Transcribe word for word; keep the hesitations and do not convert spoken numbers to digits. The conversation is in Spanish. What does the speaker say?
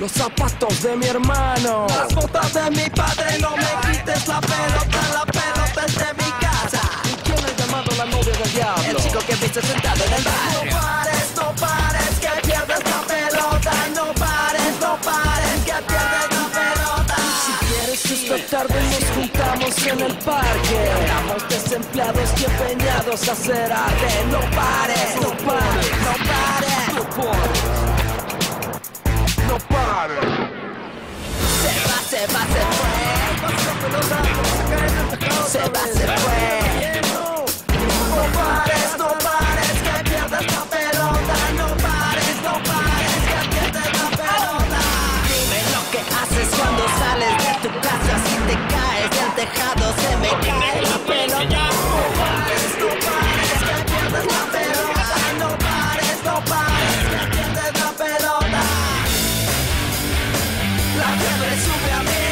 los zapatos de mi hermano, las botas de mi padre. No me quites la pelota, la pelota es de mi casa. ¿Y quién ha llamado la novia del diablo? El chico que viste sentado en el barrio. No pares, no pares, que pierdes la pelota. No pares, no pares, que pierdes la pelota. Si quieres esta tarde nos juntamos en el parque. Estamos desempleados y empeñados a hacer arte. No pares, no pares, no pares, no pares, no pares. Se va, se va, se fue. Se va, se fue. No pares, no pares, que pierdes la pelota. No pares, no pares, que pierdes la pelota. Dime lo que haces cuando sales de tu casa. Si te caes del tejado se me cae la pelota. No pares, no pares, que pierdes la pelota. No pares, no pares, que pierdes la pelota. La fiebre sube a mí.